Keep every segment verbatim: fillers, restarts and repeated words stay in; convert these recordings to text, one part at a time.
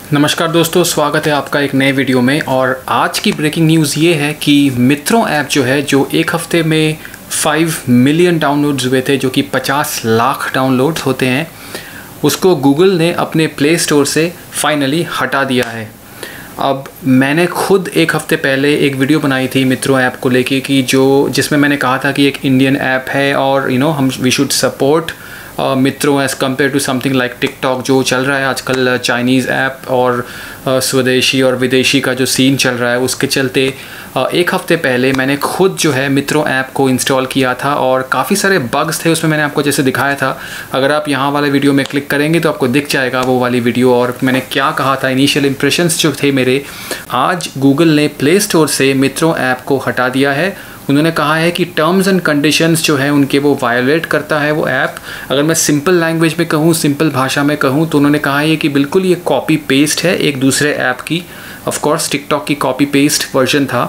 नमस्कार दोस्तों, स्वागत है आपका एक नए वीडियो में। और आज की ब्रेकिंग न्यूज़ ये है कि मित्रों ऐप जो है, जो एक हफ्ते में फाइव मिलियन डाउनलोड्स हुए थे, जो कि पचास लाख डाउनलोड्स होते हैं, उसको गूगल ने अपने प्ले स्टोर से फाइनली हटा दिया है। अब मैंने खुद एक हफ़्ते पहले एक वीडियो बनाई थी मित्रों ऐप को लेके कि जो जिसमें मैंने कहा था कि एक इंडियन ऐप है और यू नो हम we should support Mitron as compared to something like TikTok जो चल रहा है आजकल, चाइनीज़ ऐप और uh, स्वदेशी और विदेशी का जो सीन चल रहा है, उसके चलते uh, एक हफ़्ते पहले मैंने खुद जो है मित्रों ऐप को इंस्टॉल किया था और काफ़ी सारे बग्स थे उसमें। मैंने आपको जैसे दिखाया था, अगर आप यहाँ वाले वीडियो में क्लिक करेंगे तो आपको दिख जाएगा वो वाली वीडियो और मैंने क्या कहा था, इनिशियल इंप्रेशंस जो थे मेरे। आज गूगल ने प्ले स्टोर से मित्रों ऐप को हटा दिया है। उन्होंने कहा है कि टर्म्स एंड कंडीशंस जो है उनके वो वायोलेट करता है वो ऐप। अगर मैं सिंपल लैंग्वेज में कहूँ, सिंपल भाषा में कहूँ, तो उन्होंने कहा है कि बिल्कुल ये कॉपी पेस्ट है एक दूसरे ऐप की। ऑफ कोर्स टिकटॉक की कॉपी पेस्ट वर्जन था।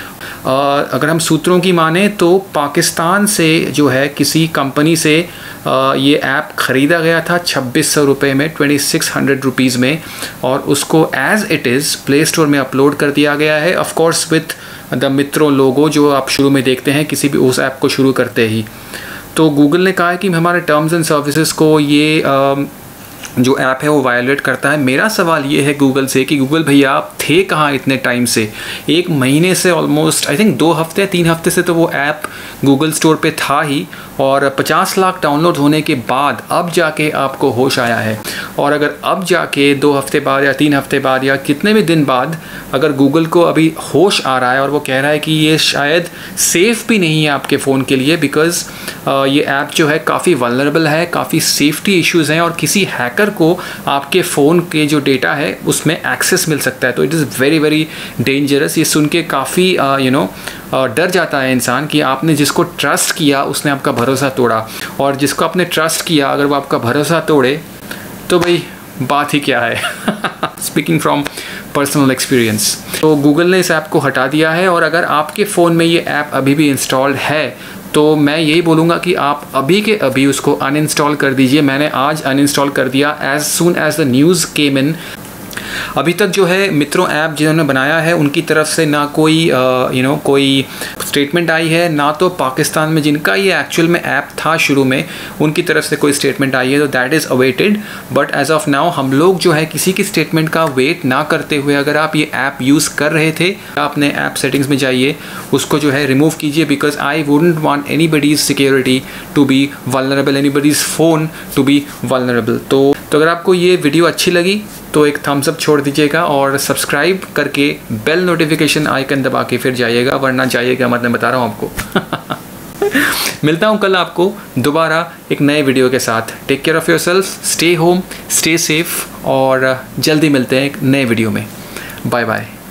uh, अगर हम सूत्रों की माने तो पाकिस्तान से जो है किसी कंपनी से uh, ये ऐप ख़रीदा गया था छब्बीस सौ रुपये में, ट्वेंटी सिक्स हंड्रेड रुपीज़ में, और उसको as it is Play Store में अपलोड कर दिया गया है। ऑफ कोर्स विथ द मित्रों लोगो जो आप शुरू में देखते हैं किसी भी उस ऐप को शुरू करते ही। तो गूगल ने कहा है कि हमारे टर्म्स एंड सर्विसेज को ये आ, जो ऐप है वो वायलेट करता है। मेरा सवाल ये है गूगल से कि गूगल भैया आप थे कहाँ इतने टाइम से? एक महीने से, ऑलमोस्ट आई थिंक दो हफ्ते तीन हफ्ते से तो वो ऐप गूगल स्टोर पे था ही, और पचास लाख डाउनलोड होने के बाद अब जाके आपको होश आया है। और अगर अब जाके दो हफ्ते बाद या तीन हफ्ते बाद या कितने भी दिन बाद अगर गूगल को अभी होश आ रहा है और वो कह रहा है कि ये शायद सेफ़ भी नहीं है आपके फ़ोन के लिए, बिकॉज़ ये ऐप जो है काफ़ी वल्नरेबल है, काफ़ी सेफ्टी इश्यूज़ हैं और किसी हैकर को आपके फ़ोन के जो डेटा है उसमें एक्सेस मिल सकता है, तो it is very very dangerous. ये सुन के काफ़ी यू नो डर जाता है इंसान कि आपने जिसको ट्रस्ट किया उसने आपका भरोसा तोड़ा, और जिसको आपने ट्रस्ट किया अगर वो आपका भरोसा तोड़े तो भाई बात ही क्या है। Speaking from personal experience. तो गूगल ने इस ऐप को हटा दिया है, और अगर आपके फ़ोन में ये ऐप अभी भी इंस्टॉल्ड है तो मैं यही बोलूँगा कि आप अभी के अभी उसको अनइंस्टॉल कर दीजिए। मैंने आज अनइंस्टॉल कर दिया as soon as the news came in. अभी तक जो है मित्रों ऐप जिन्होंने बनाया है उनकी तरफ से ना कोई यू नो कोई स्टेटमेंट आई है, ना तो पाकिस्तान में जिनका ये एक्चुअल में ऐप था शुरू में उनकी तरफ से कोई स्टेटमेंट आई है, तो that is awaited. But as of now हम लोग जो है किसी की स्टेटमेंट का वेट ना करते हुए, अगर आप ये ऐप यूज़ कर रहे थे, अपने ऐप सेटिंग्स में जाइए, उसको जो है रिमूव कीजिए, because I wouldn't want anybody's security to be vulnerable, anybody's phone to be vulnerable. तो तो अगर आपको ये वीडियो अच्छी लगी तो एक थम्स अप छोड़ दीजिएगा और सब्सक्राइब करके बेल नोटिफिकेशन आइकन दबा के फिर जाइएगा, वरना जाइएगा मत, मैं बता रहा हूँ आपको। मिलता हूँ कल आपको दोबारा एक नए वीडियो के साथ। Take care of yourself, stay home, stay safe, और जल्दी मिलते हैं एक नए वीडियो में। Bye bye.